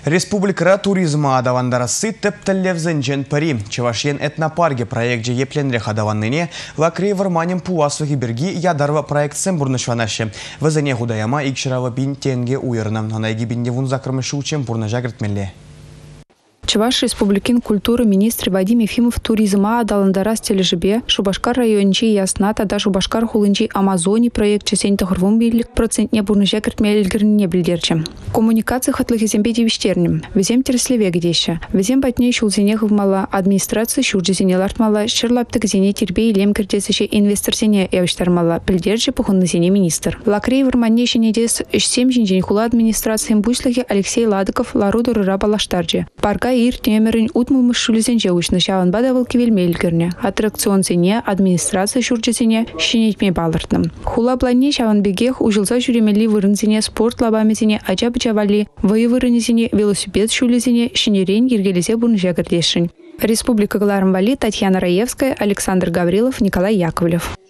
Республикара туризма адавандарасы тәптәлләвзенжен пари. Чевашен этнопарге проект епленрех адаванныне лакрей варманем пуасу гиберги ядарва проектсен бурнышванашы. Вазане худаяма икширава бин тенге уйырнам. Анайги бинде вун закрымышы учен бурнажа гритмелле. Чуваш Республикин культуры министр Вадим Ефимов туризма адаландарас тележибе Шубашкар райончи ясна тада Шубашкар хулынчи Амазони проект чесень тахырвун бирлик процентне бурныжа кертмелгерне билдерче. Коммуникация хатлыхи зембе девиштернем. Везем терслеве гдеща. Везем батне шулзене мала администрация шурджезене лартмала шерлаптык зене тербе илем кертесеше инвесторсене явиштармала билдерче пухуннызене министр. Лакрей варманнешене дес 7 жинжен хула администрациям буйслыхи Алексей Ладыков ларудуры рабалаштарджи. Парка ир темерин утмумы шулезенже учны шаван бадавыл кевелмелгерне. Аттракцион зене администрация шурджезене шинетме балыртным. Хула плане шаван бегех ужилза жүремели вырынзене спорт лабамезене ача-бычавали воевырынезене велосипед шулезене шинерен ергелезе бурныжа кертешин. Республика Галармвали, Татьяна Раевская, Александр Гаврилов, Николай Яковлев.